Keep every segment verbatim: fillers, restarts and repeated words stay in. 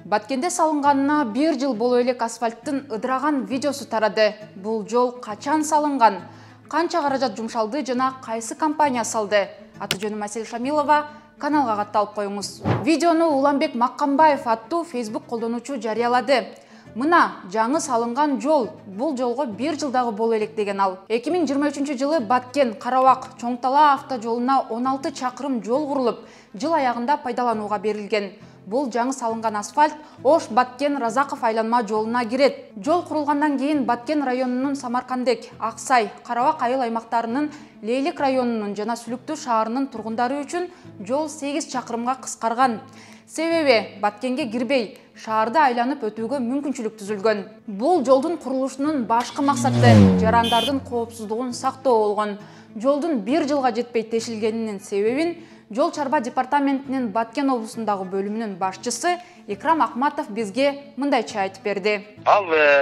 Баткенде салынганына бир жыл боло элек асфальттын ыдыраган видеосу тарады. Бул жол качан салынган? Канча каражат жумшалды жана кайсы компания салды? Аты жөнүм Асель Шамилова, каналга катталып коюңуз. Видеону Уланбек Маккамбаев аттуу Facebook колдонуучу жарыялады. Мына жаңы салынган жол, бул жолго бир жылдагы боло элек деген ал. эки миң жыйырма үчүнчү жылы Баткен Карабак Чоңтала автожолуна он алты чакырым жол курулуп, жыл аягында пайдаланууга берилген. Бул жаңы салынган асфальт Ош Баткен Разаков айланма жолуна кирет. Жол курулгандан кийин Баткен районунун Самаркандек, Аксай, Карабак айыл аймактарынын, Лейлик районунун жана Сүлүктүү шаарынын тургундары үчүн жол сегиз чакырымга кыскарган. Себеби Баткенге кирбей, шаарды айланып өтүүгө мүмкүнчүлүк түзүлгөн. Бул жолдун курулушунун башкы максаты жарандардын коопсуздугун сактоо болгон. Жолдун бир жылга жетпей тешилгенинин себебин Жол чарба департаментинин Баткен облусундагы бөлүмүнүн башчысы Икрам Акматов бизге мындайча айтып берди. Ал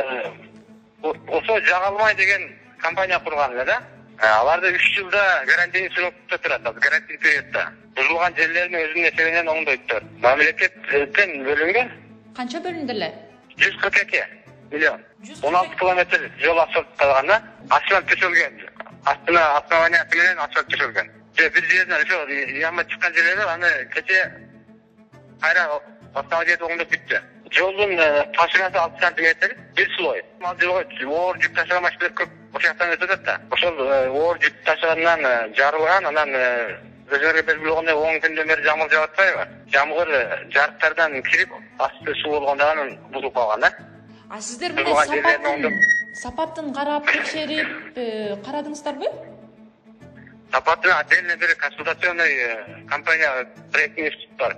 ошо Жагалмай деген компания курган эле да. Аларды үч жылда гарантийный срокто турат, гарантийный периодто. Бузулган жерлерин өзүнүн эсебинен оңдойтур. Мамлекеттен бөлүнгөн. Канча бөлүндү эле? жүз кырк эки миллион. он алты километр жол асфальт калган да. Асфальт төшөлгөн. Астына основания менен асфальт төшөлгөн. Bir жерден ошо яма чыккан жерлер бар, аны кече кайра автомобиль оңдоп бүттү. Жолдун ташыгасы алты сантиметр, бир слой. Ал жолго оор жүк ташыган машиналар көп ошоктон өтөт да. Ошол оор жүк ташыгандан жарылган, анан өзүңөргө белгилүү болгондой он күндөн бери жамгыр жаап атпайбы? Жамгыр жарыктардан кирип, асты суу болгондо анан бузуп калган да. А сиздер менен сапаттын сапаттын карап текшерип карадыңыздарбы? Сапаттын отдельно бир консультационный компания проектный институт бар.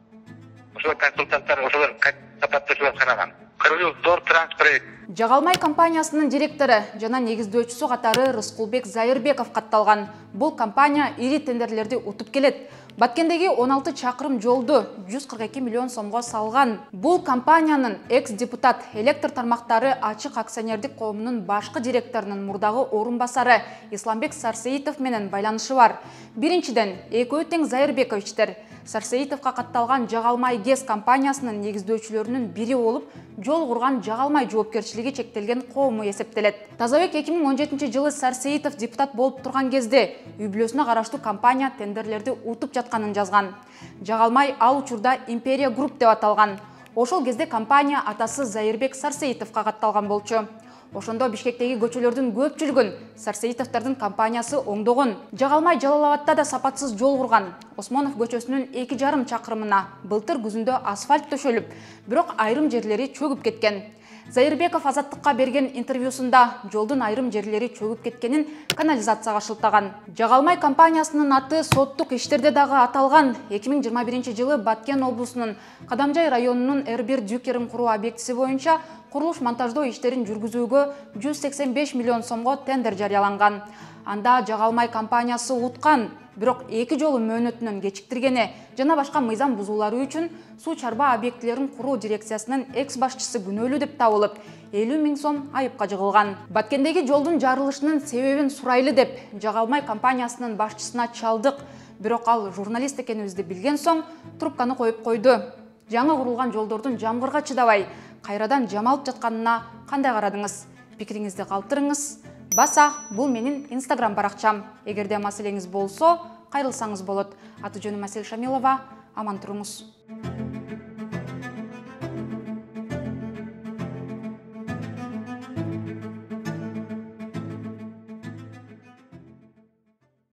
Ошол консультанттар, ошолор сапатташуулар караган. Кыргыз Дор Транспроект. Жагалмай компаниясынын директору жана негиздөөчүсү катары Рыскулбек Зайырбеков катталган. Бул компания ири тендерлерди утуп келет. Баткендеги он алты чакырым жолду жүз кырк эки миллион сомго салган. Бул компаниянын экс-депутат электр тармактары ачык акционердик коомунун башкы директорунун мурдагы орун басары Исламбек Сарсеитов менен байланышы бар. Биринчиден, экөө тең Зайырбековичтер. Сарсеитовго катталган Жагалмай ГЭС компаниясынын негиздөөчүлөрүнүн бири болуп, жол курган Жагалмай жоопкерчилиги чектелген коому эсептелет. Тазабек эки миң он жетинчи жылы Сарсеитов депутат болуп турган кезде үй бүлөсүнө караштуу компания тендерлерди утуп жатканын жазган. Жагалмай ал учурда Империя Групп деп аталган. Ошол кезде компания атасы Зайырбек Сарсеитовго катталган болчу. Ошондо Бишкектеги көчөлөрдүн көпчүлүгүн Сарсеитовдордун компаниясы оңдогон. Жагалмай Жалалабадта да сапатсыз жол курган. Осмонов көчөсүнүн эки жарым чакырымына былтыр күзүндө асфальт төшөлүп, бирок айрым жерлери чөгүп кеткен. Зайырбеков Азаттыкка берген интервьюсунда жолдун айрым жерлери чөгүп кеткенин канализацияга шылтаган. Жагалмай компаниясынын аты соттук иштерде дагы аталган. эки миң жыйырма биринчи жылы Баткен облусунун Кадамжай районунун эр бир жүкерим куруу объектиси боюнча курулуш монтаждоо иштерин жүргүзүүгө жүз сексен беш миллион сомго тендер жарыяланган. Анда Жагалмай компаниясы уткан, бирок эки жолу мөөнөтүнөн кечиктиргени жана башка мыйзам бузуулары үчүн суу чарба объектилерин куруу дирекциясынын экс-башчысы күнөөлүү деп табылып, элүү миң сом айыпка жыгылган. Баткендеги жолдун жарылышынын себебин сурайлы деп Жагалмай компаниясынын башчысына чалдык, бирок ал журналист экенибизди билген соң трубканы коюп койду. Жаңы курулган жолдордун жамгырга чыдабай кайрадан жамалып жатканына кандай карадыңыз? Пикириңизди калтырыңыз. Баса, бул менин Instagram баракчам. Эгерде маселеңиз болсо, кайрылсаңыз болот. Аты жөнүм Асель Шамилова. Аман туруңуз.